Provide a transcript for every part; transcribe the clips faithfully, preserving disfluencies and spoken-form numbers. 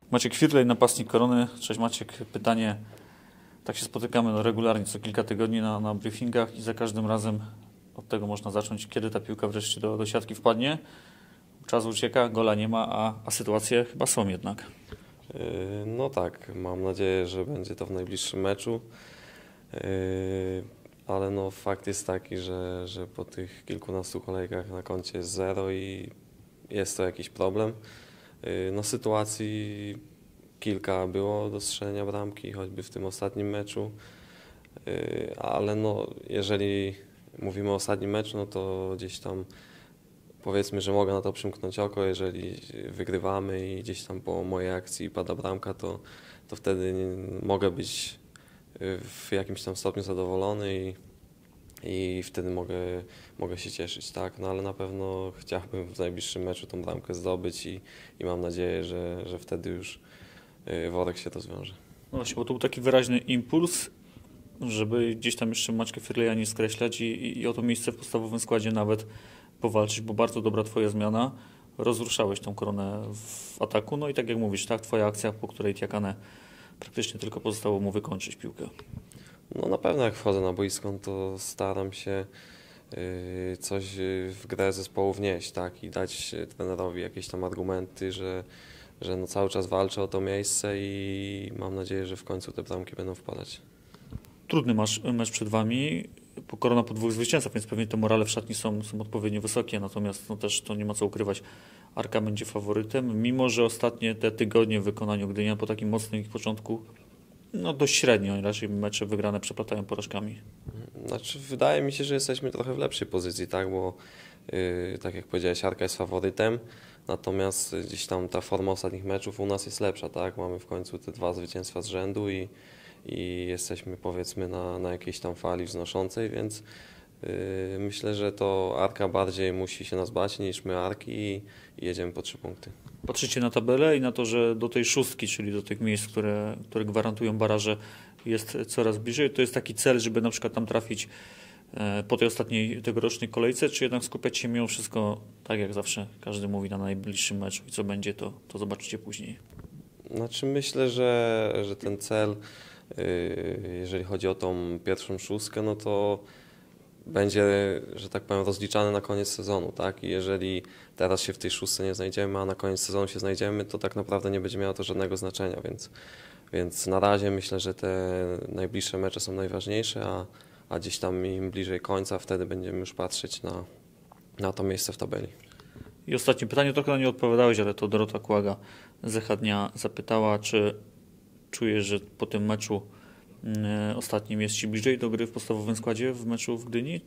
Maciek Firlej, napastnik Korony. Cześć Maciek, pytanie, tak się spotykamy no, regularnie co kilka tygodni na, na briefingach i za każdym razem od tego można zacząć, kiedy ta piłka wreszcie do, do siatki wpadnie. Czas ucieka, gola nie ma, a, a sytuacje chyba są jednak. No tak, mam nadzieję, że będzie to w najbliższym meczu, ale no fakt jest taki, że, że po tych kilkunastu kolejkach na koncie jest zero i jest to jakiś problem. No sytuacji kilka było do strzelenia bramki, choćby w tym ostatnim meczu, ale no jeżeli mówimy o ostatnim meczu, no to gdzieś tam powiedzmy, że mogę na to przymknąć oko, jeżeli wygrywamy i gdzieś tam po mojej akcji pada bramka, to, to wtedy mogę być w jakimś tam stopniu zadowolony i, i wtedy mogę, mogę się cieszyć, tak? No ale na pewno chciałbym w najbliższym meczu tą bramkę zdobyć i, i mam nadzieję, że, że wtedy już worek się rozwiąże. No właśnie, bo to był taki wyraźny impuls, żeby gdzieś tam jeszcze Maćka Firleja nie skreślać i, i o to miejsce w podstawowym składzie nawet powalczyć, bo bardzo dobra Twoja zmiana. Rozruszałeś tą Koronę w ataku, no i tak jak mówisz, tak, Twoja akcja, po której Tiakane praktycznie tylko pozostało mu wykończyć piłkę. No na pewno jak wchodzę na boisko, to staram się yy, coś w grę zespołu wnieść, tak, i dać trenerowi jakieś tam argumenty, że, że no cały czas walczę o to miejsce i mam nadzieję, że w końcu te bramki będą wpadać. Trudny masz mecz przed Wami, bo Korona po dwóch zwycięstwach, więc pewnie te morale w szatni są, są odpowiednio wysokie, natomiast no też to nie ma co ukrywać, Arka będzie faworytem, mimo że ostatnie te tygodnie w wykonaniu Gdynia po takim mocnym ich początku no dość średnio, raczej mecze wygrane przeplatają porażkami. Znaczy wydaje mi się, że jesteśmy trochę w lepszej pozycji, tak, bo yy, tak jak powiedziałeś, Arka jest faworytem, natomiast gdzieś tam ta forma ostatnich meczów u nas jest lepsza, tak, mamy w końcu te dwa zwycięstwa z rzędu i i jesteśmy powiedzmy na, na jakiejś tam fali wznoszącej, więc yy, myślę, że to Arka bardziej musi się nas bać niż my Arki i, i jedziemy po trzy punkty. Patrzycie na tabelę i na to, że do tej szóstki, czyli do tych miejsc, które, które gwarantują baraże, jest coraz bliżej. To jest taki cel, żeby na przykład tam trafić e, po tej ostatniej tegorocznej kolejce, czy jednak skupiać się mimo wszystko, tak jak zawsze każdy mówi, na najbliższym meczu i co będzie, to, to zobaczycie później. Znaczy myślę, że, że ten cel, jeżeli chodzi o tą pierwszą szóstkę, no to będzie, że tak powiem, rozliczany na koniec sezonu, tak? I jeżeli teraz się w tej szóstce nie znajdziemy, a na koniec sezonu się znajdziemy, to tak naprawdę nie będzie miało to żadnego znaczenia, więc, więc na razie myślę, że te najbliższe mecze są najważniejsze, a, a gdzieś tam im bliżej końca, wtedy będziemy już patrzeć na, na to miejsce w tabeli. I ostatnie pytanie, trochę na nie odpowiadałeś, ale to Dorota Kłaga z Echa Dnia zapytała, czy czujesz, że po tym meczu y, ostatnim jest Ci bliżej do gry w podstawowym składzie w meczu w Gdyni?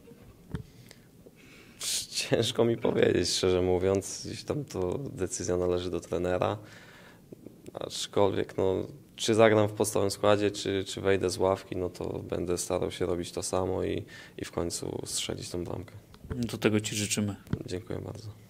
Ciężko mi powiedzieć, szczerze mówiąc. Gdzieś tam to decyzja należy do trenera. Aczkolwiek no, czy zagram w podstawowym składzie, czy, czy wejdę z ławki, no to będę starał się robić to samo i, i w końcu strzelić tą bramkę. Do tego Ci życzymy. Dziękuję bardzo.